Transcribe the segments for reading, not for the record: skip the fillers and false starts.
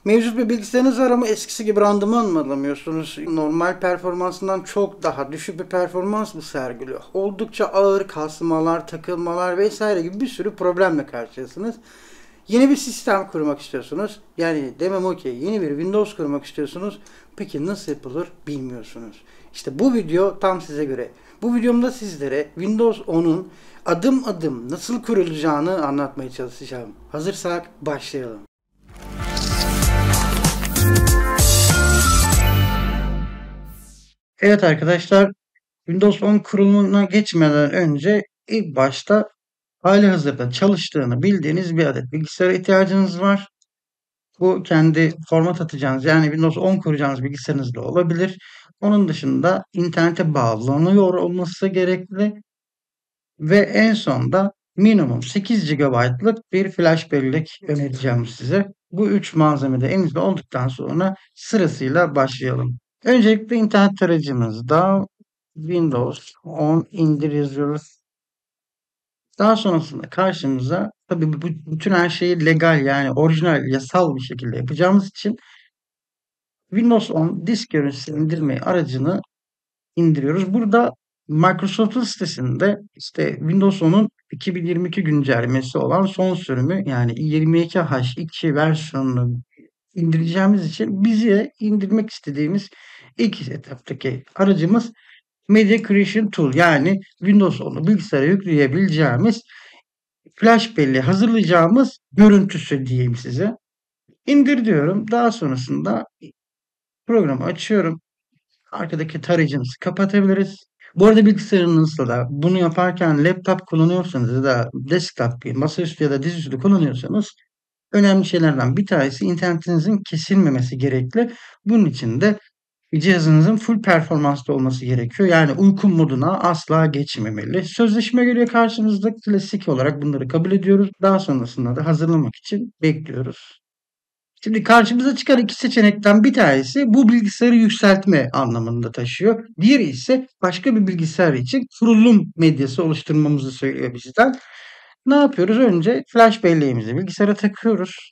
Mevcut bir bilgisayarınız var ama eskisi gibi randıman mı alamıyorsunuz? Normal performansından çok daha düşük bir performans mı sergiliyor? Oldukça ağır kasmalar, takılmalar vesaire gibi bir sürü problemle karşıyasınız. Yeni bir sistem kurmak istiyorsunuz. Yani demem o ki yeni bir Windows kurmak istiyorsunuz. Peki nasıl yapılır bilmiyorsunuz. İşte bu video tam size göre. Bu videomda sizlere Windows 10'un adım adım nasıl kurulacağını anlatmaya çalışacağım. Hazırsak başlayalım. Evet arkadaşlar, Windows 10 kurulumuna geçmeden önce ilk başta halihazırda çalıştığını bildiğiniz bir adet bilgisayara ihtiyacınız var. Bu kendi format atacağınız yani Windows 10 kuracağınız bilgisayarınız da olabilir. Onun dışında internete bağlanıyor olması gerekli ve en sonda minimum 8 GB'lık bir flash bellek önereceğim size. Bu 3 malzeme de elinizde olduktan sonra sırasıyla başlayalım. Öncelikle internet tarayıcımızda Windows 10 indir yazıyoruz. Daha sonrasında karşımıza tabii bütün her şeyi legal yani orijinal yasal bir şekilde yapacağımız için Windows 10 disk görüntüsü indirme aracını indiriyoruz. Burada Microsoft'un sitesinde işte Windows 10'un 2022 güncellemesi olan son sürümü yani 22H2 versiyonunu indireceğimiz için bize indirmek istediğimiz ilk etaptaki aracımız Media Creation Tool yani Windows 10'u bilgisayara yükleyebileceğimiz flash belleği hazırlayacağımız görüntüsü diyeyim size. İndir diyorum. Daha sonrasında programı açıyorum. Arkadaki tarayıcımızı kapatabiliriz. Bu arada bilgisayarınızda da bunu yaparken laptop kullanıyorsanız ya da desktop, masaüstü ya da dizüstü kullanıyorsanız önemli şeylerden bir tanesi internetinizin kesilmemesi gerekli. Bunun için de cihazınızın full performanslı olması gerekiyor. Yani uyku moduna asla geçmemeli. Sözleşme geliyor karşımızda. Klasik olarak bunları kabul ediyoruz. Daha sonrasında da hazırlamak için bekliyoruz. Şimdi karşımıza çıkan iki seçenekten bir tanesi bu bilgisayarı yükseltme anlamında taşıyor. Diğeri ise başka bir bilgisayar için kurulum medyası oluşturmamızı söylüyor bizden. Ne yapıyoruz? Önce flash belleğimizi bilgisayara takıyoruz.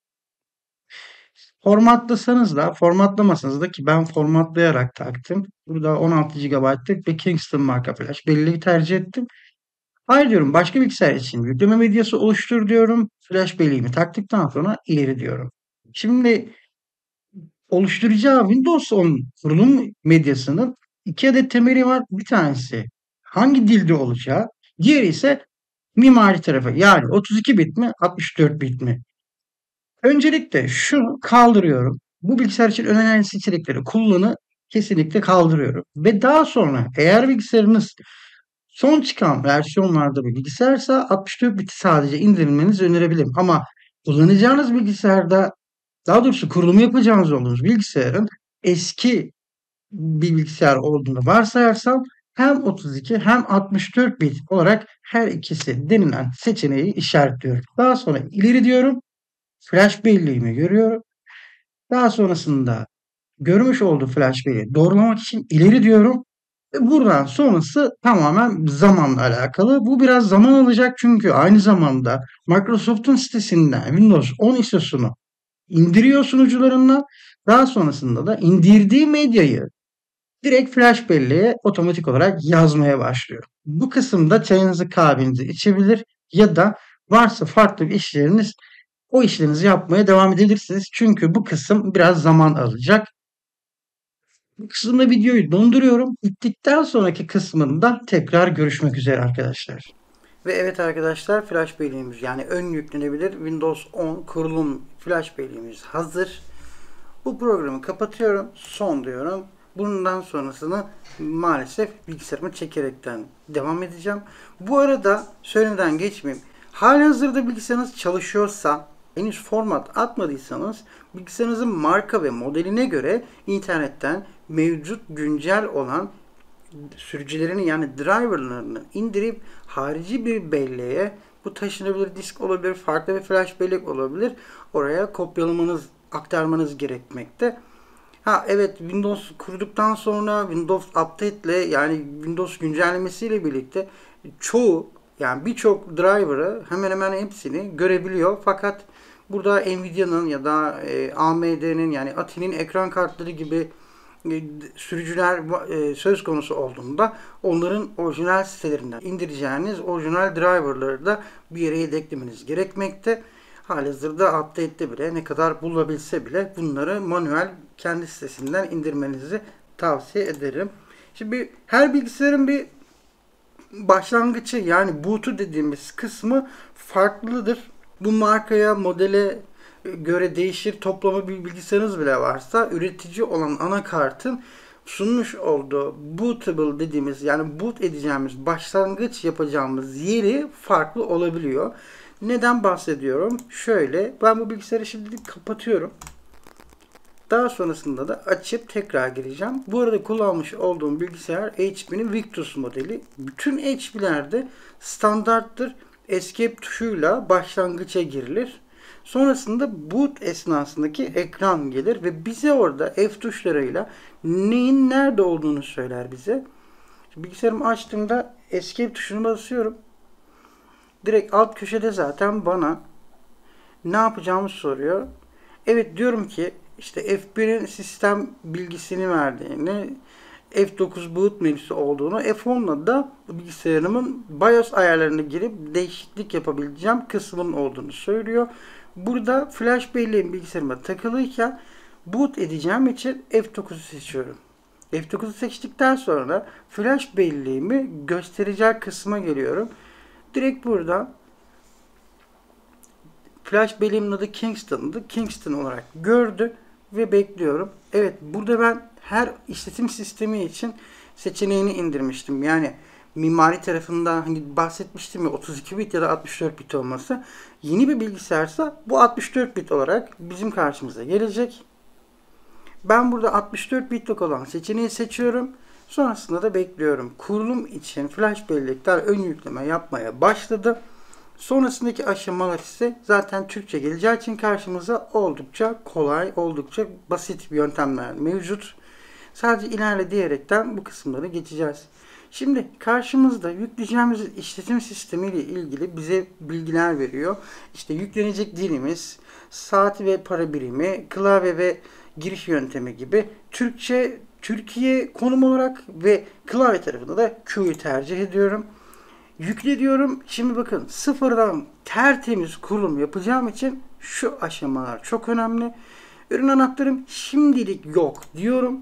Formatlasanız da formatlamasanız da ki ben formatlayarak taktım. Burada 16 GB'lık bir Kingston marka flash belleği tercih ettim. Hayır diyorum başka bilgisayar için yükleme medyası oluştur diyorum. Flash belleğimi taktıktan sonra ileri diyorum. Şimdi oluşturacağı Windows 10 kurulum medyasının iki adet temeli var. Bir tanesi hangi dilde olacağı, diğeri ise mimari tarafı. Yani 32 bit mi, 64 bit mi? Öncelikle şunu kaldırıyorum. Bu bilgisayar için önerilen seçenekleri kullanı kesinlikle kaldırıyorum. Ve daha sonra eğer bilgisayarınız son çıkan versiyonlarda bir bilgisayarsa 64 biti sadece indirilmenizi önerebilirim. Ama kullanacağınız bilgisayarda daha doğrusu kurulumu yapacağınız olduğunuz bilgisayarın eski bir bilgisayar olduğunu varsayarsam hem 32 hem 64 bit olarak her ikisi denilen seçeneği işaretliyorum. Daha sonra ileri diyorum. Flash belleğimi görüyorum. Daha sonrasında görmüş olduğu flash belleği doğrulamak için ileri diyorum. Buradan sonrası tamamen zamanla alakalı. Bu biraz zaman alacak çünkü aynı zamanda Microsoft'un sitesinden Windows 10 ISO'sunu indiriyor sunucularından. Daha sonrasında da indirdiği medyayı direkt flash belleğe otomatik olarak yazmaya başlıyor. Bu kısımda çayınızı kahvenizi içebilir ya da varsa farklı bir işleriniz o işlerinizi yapmaya devam edebilirsiniz. Çünkü bu kısım biraz zaman alacak. Bu kısımda videoyu donduruyorum. Bittikten sonraki kısmında tekrar görüşmek üzere arkadaşlar. Ve evet arkadaşlar flash belleğimiz yani ön yüklenebilir Windows 10 kurulum flash belleğimiz hazır. Bu programı kapatıyorum. Son diyorum. Bundan sonrasını maalesef bilgisayarımı çekerekten devam edeceğim. Bu arada söylemeden geçmeyeyim. Halihazırda bilgisayarınız çalışıyorsa henüz format atmadıysanız bilgisayarınızın marka ve modeline göre internetten mevcut güncel olan sürücülerini yani driverlarını indirip harici bir belleğe bu taşınabilir disk olabilir, farklı bir flash bellek olabilir. Oraya kopyalamanız, aktarmanız gerekmekte. Ha evet Windows kurduktan sonra Windows Update ile yani Windows güncellemesiyle birlikte çoğu yani birçok driver'ı hemen hemen hepsini görebiliyor. Fakat Burada Nvidia'nın ya da AMD'nin yani Ati'nin ekran kartları gibi sürücüler söz konusu olduğunda onların orijinal sitelerinden indireceğiniz orijinal driverları da bir yere yedeklemeniz gerekmekte. Halihazırda update'te bile ne kadar bulabilse bile bunları manuel kendi sitesinden indirmenizi tavsiye ederim. Şimdi her bilgisayarın bir başlangıcı yani boot'u dediğimiz kısmı farklıdır. Bu markaya, modele göre değişir. Toplama bir bilgisayarınız bile varsa üretici olan anakartın sunmuş olduğu bootable dediğimiz yani boot edeceğimiz başlangıç yapacağımız yeri farklı olabiliyor. Neden bahsediyorum? Şöyle, ben bu bilgisayarı şimdilik kapatıyorum. Daha sonrasında da açıp tekrar gireceğim. Bu arada kullanmış olduğum bilgisayar HP'nin Victus modeli. Bütün HP'lerde standarttır. Escape tuşuyla başlangıça girilir. Sonrasında boot esnasındaki ekran gelir ve bize orada F tuşlarıyla neyin nerede olduğunu söyler bize. Bilgisayarımı açtığımda Escape tuşuna basıyorum. Direkt alt köşede zaten bana ne yapacağımı soruyor. Evet diyorum ki işte F1'in sistem bilgisini verdiğini, F9 boot menüsü olduğunu, F10'la da bilgisayarımın BIOS ayarlarına girip değişiklik yapabileceğim kısmın olduğunu söylüyor. Burada flash belleğim bilgisayarıma takılıyken boot edeceğim için F9'u seçiyorum. F9'u seçtikten sonra flash belleğimi gösterecek kısma geliyorum. Direkt burada flash belleğimin adı Kingston'dı. Kingston olarak gördü ve bekliyorum. Evet, burada ben her işletim sistemi için seçeneğini indirmiştim. Yani mimari tarafında hani bahsetmiştim ya 32 bit ya da 64 bit olması. Yeni bir bilgisayarsa bu 64 bit olarak bizim karşımıza gelecek. Ben burada 64 bitlik olan seçeneği seçiyorum. Sonrasında da bekliyorum. Kurulum için flash bellekler ön yükleme yapmaya başladı. Sonrasındaki aşamalar ise zaten Türkçe geleceği için karşımıza oldukça kolay, oldukça basit bir yöntemler mevcut. Sadece ilerle diyerekten bu kısımları geçeceğiz. Şimdi karşımızda yükleyeceğimiz işletim sistemi ile ilgili bize bilgiler veriyor. İşte yüklenecek dilimiz, saat ve para birimi, klavye ve giriş yöntemi gibi. Türkiye konum olarak ve klavye tarafında da Q'yu tercih ediyorum. Yükle diyorum. Şimdi bakın sıfırdan tertemiz kurulum yapacağım için şu aşamalar çok önemli. Ürün anahtarım şimdilik yok diyorum.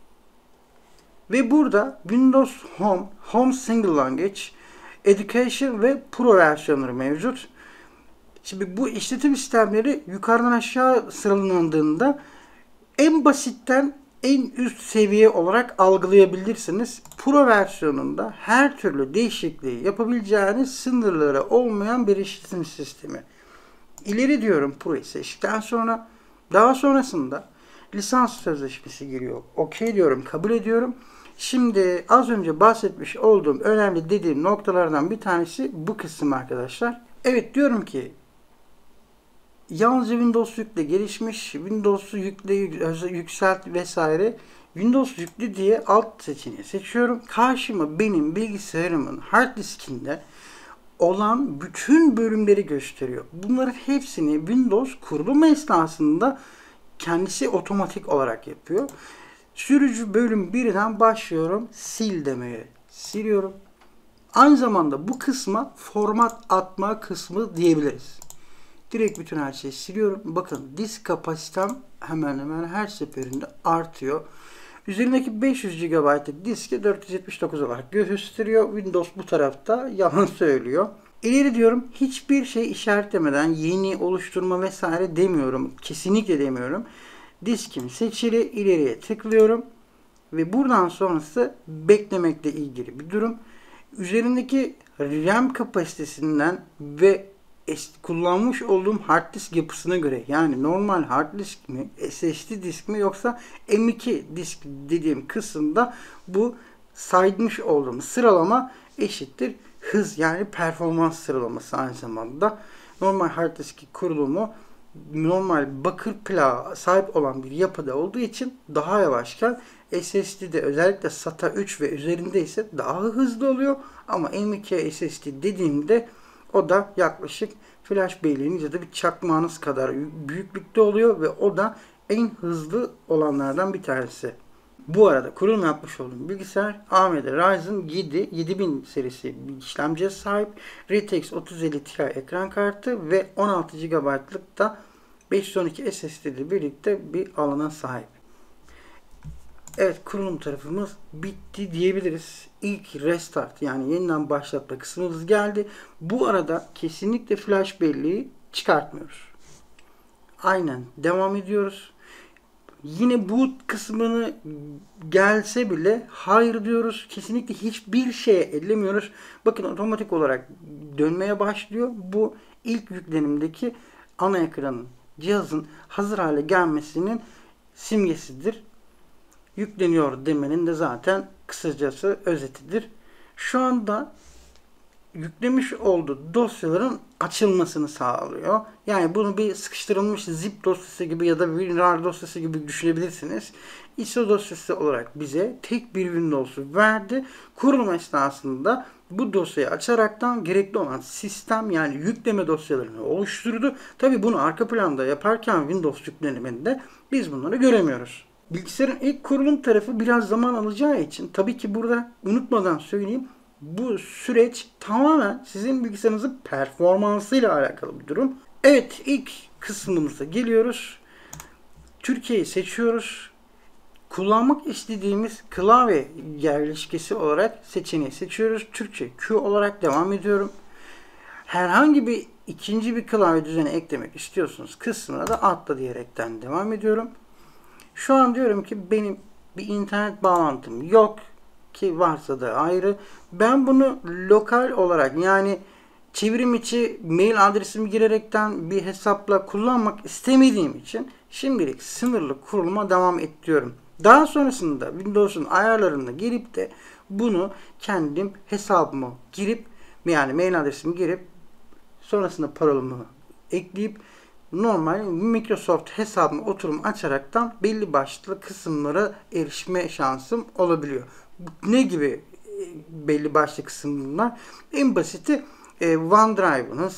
Ve burada Windows Home, Home Single Language, Education ve Pro versiyonları mevcut. Şimdi bu işletim sistemleri yukarıdan aşağı sıralandığında en basitten en üst seviye olarak algılayabilirsiniz. Pro versiyonunda her türlü değişikliği yapabileceğiniz sınırları olmayan bir işletim sistemi. İleri diyorum Pro'yu seçtikten sonra daha sonrasında lisans sözleşmesi giriyor. Okey diyorum, kabul ediyorum. Şimdi az önce bahsetmiş olduğum önemli dediğim noktalardan bir tanesi bu kısım arkadaşlar. Evet diyorum ki yalnızca Windows yükle gelişmiş, Windows'u yükle, yükselt vesaire. Windows yüklü diye alt seçeneği seçiyorum. Karşıma benim bilgisayarımın hard diskinde olan bütün bölümleri gösteriyor. Bunların hepsini Windows kurulum esnasında kendisi otomatik olarak yapıyor. Sürücü bölüm 1'den başlıyorum. Sil demeye. Siliyorum. Aynı zamanda bu kısma format atma kısmı diyebiliriz. Direkt bütün her şeyi siliyorum. Bakın disk kapasitem hemen hemen her seferinde artıyor. Üzerindeki 500 GB diski 479 olarak gösteriyor. Windows bu tarafta yalan söylüyor. İleri diyorum. Hiçbir şey işaretlemeden yeni oluşturma vesaire demiyorum. Kesinlikle demiyorum. Diskim seçili. İleriye tıklıyorum. Ve buradan sonrası beklemekle ilgili bir durum. Üzerindeki RAM kapasitesinden ve kullanmış olduğum hard disk yapısına göre yani normal hard disk mi, SSD disk mi yoksa M2 disk dediğim kısımda bu saymış olduğum sıralama eşittir hız yani performans sıralaması aynı zamanda. Normal hard disk kurulumu normal bakır plağa sahip olan bir yapıda olduğu için daha yavaşken SSD'de özellikle SATA 3 ve üzerinde ise daha hızlı oluyor ama M2 SSD dediğimde o da yaklaşık flash belleğiniz ya da bir çakmağınız kadar büyüklükte oluyor ve o da en hızlı olanlardan bir tanesi. Bu arada kurulum yapmış olduğum bilgisayar AMD Ryzen 7 7000 serisi bir işlemciye sahip. RTX 3050 Ti ekran kartı ve 16 GB'lık da 512 SSD ile birlikte bir alana sahip. Evet, kurulum tarafımız bitti diyebiliriz. İlk restart yani yeniden başlatma kısmımız geldi. Bu arada kesinlikle flash belleği çıkartmıyoruz. Aynen devam ediyoruz. Yine boot kısmını gelse bile hayır diyoruz. Kesinlikle hiçbir şeye ellemiyoruz. Bakın otomatik olarak dönmeye başlıyor. Bu ilk yüklenimdeki ana ekranın, cihazın hazır hale gelmesinin simgesidir. Yükleniyor demenin de zaten kısacası özetidir. Şu anda yüklemiş olduğu dosyaların açılmasını sağlıyor. Yani bunu bir sıkıştırılmış zip dosyası gibi ya da WinRAR dosyası gibi düşünebilirsiniz. ISO dosyası olarak bize tek bir Windows'u verdi. Kurulum esnasında bu dosyayı açaraktan gerekli olan sistem yani yükleme dosyalarını oluşturdu. Tabi bunu arka planda yaparken Windows yükleniminde biz bunları göremiyoruz. Bilgisayarın ilk kurulum tarafı biraz zaman alacağı için tabii ki burada unutmadan söyleyeyim, bu süreç tamamen sizin bilgisayarınızın performansıyla alakalı bir durum. Evet, ilk kısmımıza geliyoruz. Türkiye'yi seçiyoruz. Kullanmak istediğimiz klavye yerleşkesi olarak seçeneği seçiyoruz. Türkçe Q olarak devam ediyorum. Herhangi bir ikinci bir klavye düzeni eklemek istiyorsunuz kısmına da atla diyerekten devam ediyorum. Şu an diyorum ki benim bir internet bağlantım yok, ki varsa da ayrı. Ben bunu lokal olarak yani çevrim içi mail adresimi girerekten bir hesapla kullanmak istemediğim için şimdilik sınırlı kuruluma devam ediyorum. Daha sonrasında Windows'un ayarlarına gelip de bunu kendim hesabıma girip yani mail adresimi girip sonrasında parolamı ekleyip normal Microsoft hesabıma oturum açaraktan belli başlı kısımlara erişme şansım olabiliyor. Ne gibi belli başlı kısımlar? En basiti OneDrive'ınız,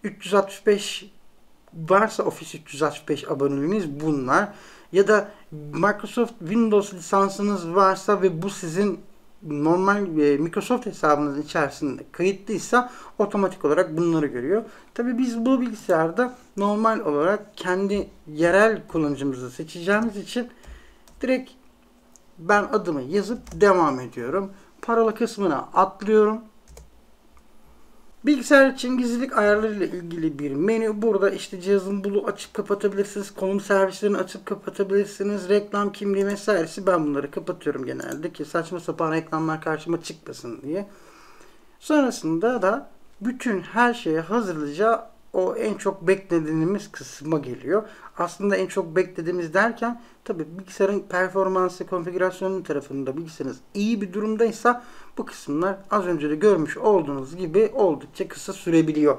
365 varsa Office 365 aboneliğiniz bunlar. Ya da Microsoft Windows lisansınız varsa ve bu sizin normal Microsoft hesabınızın içerisinde kayıtlıysa otomatik olarak bunları görüyor. Tabi biz bu bilgisayarda normal olarak kendi yerel kullanıcımızı seçeceğimiz için direkt ben adımı yazıp devam ediyorum. Parola kısmına atlıyorum. Bilgisayar için gizlilik ayarları ile ilgili bir menü. Burada işte cihazın bulu açıp kapatabilirsiniz. Konum servislerini açıp kapatabilirsiniz. Reklam kimliği vesairesi, ben bunları kapatıyorum genelde ki saçma sapan reklamlar karşıma çıkmasın diye. Sonrasında da bütün her şeye hazırlıca o en çok beklediğimiz kısma geliyor. Aslında en çok beklediğimiz derken tabi bilgisayarın performansı, konfigürasyonu tarafında bilgisayarınız iyi bir durumdaysa bu kısımlar az önce de görmüş olduğunuz gibi oldukça kısa sürebiliyor.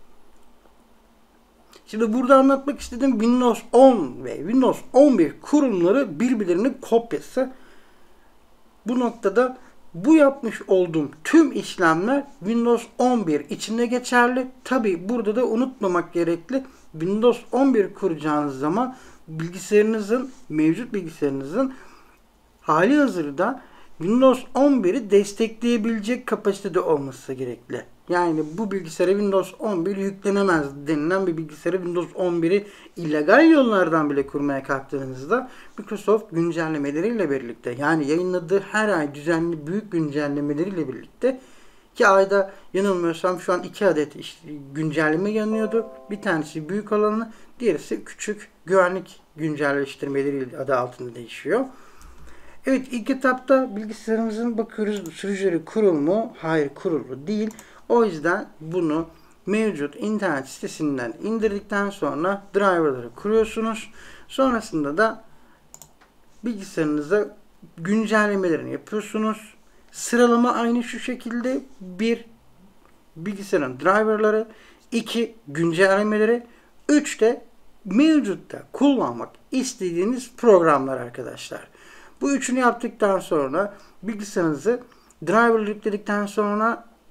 Şimdi burada anlatmak istediğim Windows 10 ve Windows 11 kurulumları birbirlerinin kopyası. Bu noktada bu yapmış olduğum tüm işlemler Windows 11 içinde geçerli. Tabi burada da unutmamak gerekli. Windows 11 kuracağınız zaman mevcut bilgisayarınızın hali hazırda Windows 11'i destekleyebilecek kapasitede olması gerekli. Yani bu bilgisayara Windows 11 yüklenemez denilen bir bilgisayara Windows 11'i illegal yollardan bile kurmaya kalktığınızda Microsoft güncellemeleriyle birlikte, yani yayınladığı her ay düzenli büyük güncellemeleriyle birlikte, ki ayda yanılmıyorsam şu an 2 adet güncelleme yanıyordu. Bir tanesi büyük olanı, diğerisi küçük güvenlik güncelleştirmeleri adı altında değişiyor. Evet, ilk etapta bilgisayarımızın bakıyoruz sürücüleri kurulu mu? Hayır, kurulu değil. O yüzden bunu mevcut internet sitesinden indirdikten sonra driverları kuruyorsunuz. Sonrasında da bilgisayarınıza güncellemelerini yapıyorsunuz. Sıralama aynı şu şekilde: 1. Bilgisayarın driverları, 2. güncellemeleri, 3 de mevcutta kullanmak istediğiniz programlar arkadaşlar. Bu üçünü yaptıktan sonra bilgisayarınızı driver yükledikten sonra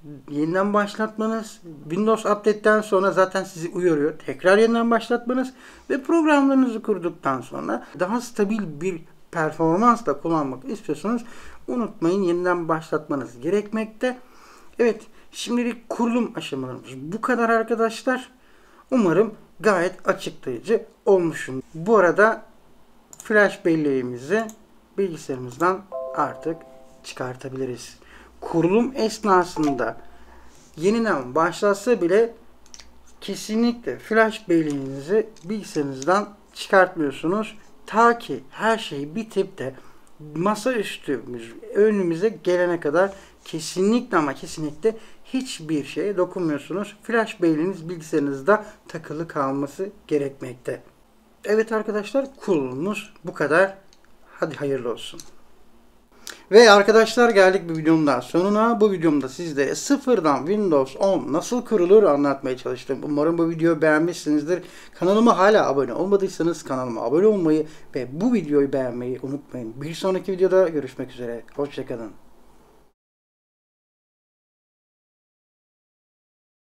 yeniden başlatmanız, Windows Update'ten sonra zaten sizi uyarıyor. Tekrar yeniden başlatmanız ve programlarınızı kurduktan sonra daha stabil bir performansla kullanmak istiyorsanız unutmayın, yeniden başlatmanız gerekmekte. Evet, şimdilik kurulum aşamalarımız bu kadar arkadaşlar. Umarım gayet açıklayıcı olmuşum. Bu arada flash belleğimizi bilgisayarımızdan artık çıkartabiliriz. Kurulum esnasında yeniden başlatsa bile kesinlikle flash belleğinizi bilgisayarınızdan çıkartmıyorsunuz. Ta ki her şey bitip de masaüstümüz önümüze gelene kadar kesinlikle ama kesinlikle hiçbir şeye dokunmuyorsunuz. Flash belleğiniz bilgisayarınızda takılı kalması gerekmekte. Evet arkadaşlar, kurulumumuz bu kadar. Hadi hayırlı olsun. Ve arkadaşlar, geldik bir videonun daha sonuna. Bu videomda sizlere sıfırdan Windows 10 nasıl kurulur anlatmaya çalıştım. Umarım bu videoyu beğenmişsinizdir. Kanalıma hala abone olmadıysanız kanalıma abone olmayı ve bu videoyu beğenmeyi unutmayın. Bir sonraki videoda görüşmek üzere. Hoşçakalın.